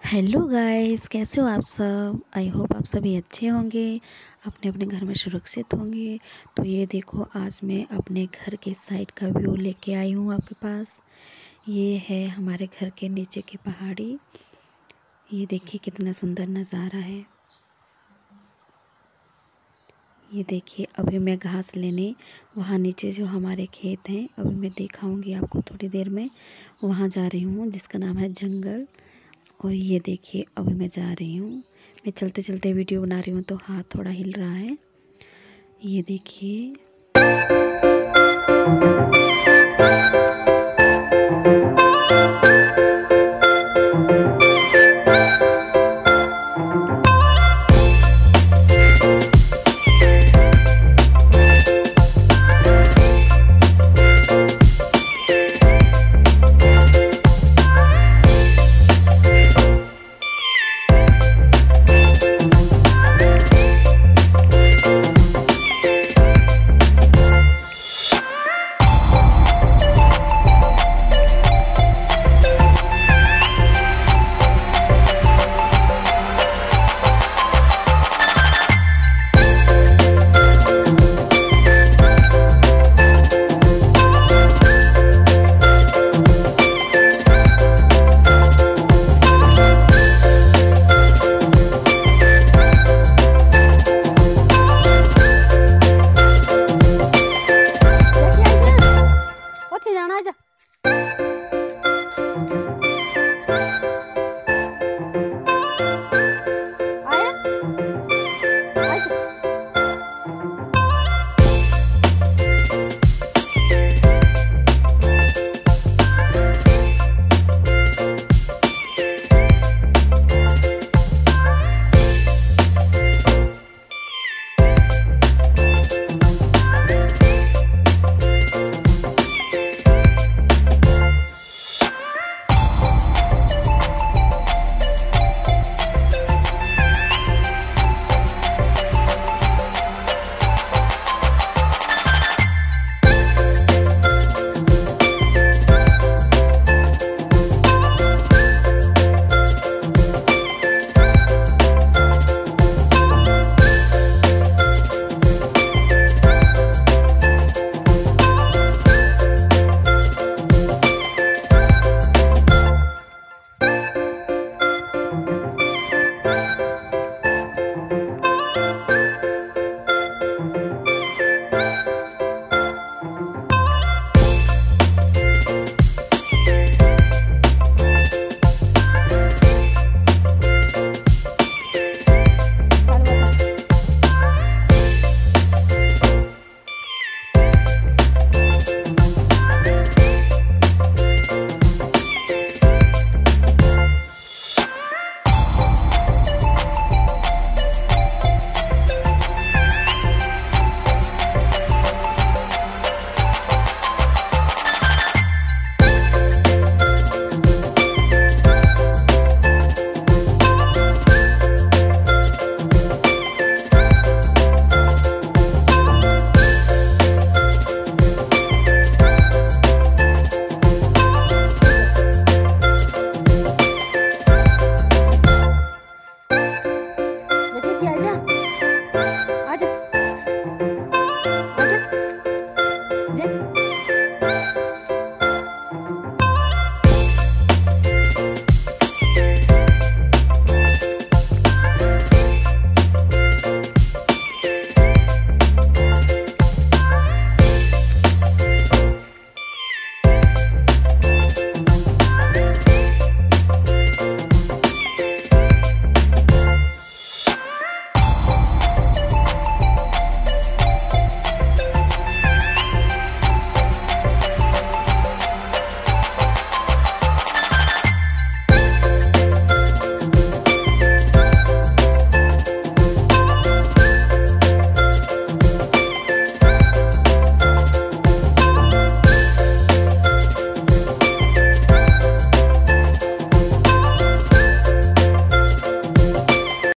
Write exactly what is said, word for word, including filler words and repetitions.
Hello guys, कैसे हो आप सब। आई होप आप सभी अच्छे होंगे, अपने अपने घर में सुरक्षित होंगे। तो ये देखो, आज मैं अपने घर के साइड का व्यू लेके आई हूँ आपके पास। ये है हमारे घर के नीचे की पहाड़ी। ये देखिए कितना सुंदर नज़ारा है। ये देखिए, अभी मैं घास लेने वहाँ नीचे जो हमारे खेत हैं, अभी मैं दिखाऊंगी आपको थोड़ी देर में। वहाँ जा रही हूँ जिसका नाम है जंगल। और ये देखिए, अभी मैं जा रही हूँ। मैं चलते चलते वीडियो बना रही हूँ तो हाथ थोड़ा हिल रहा है। ये देखिए।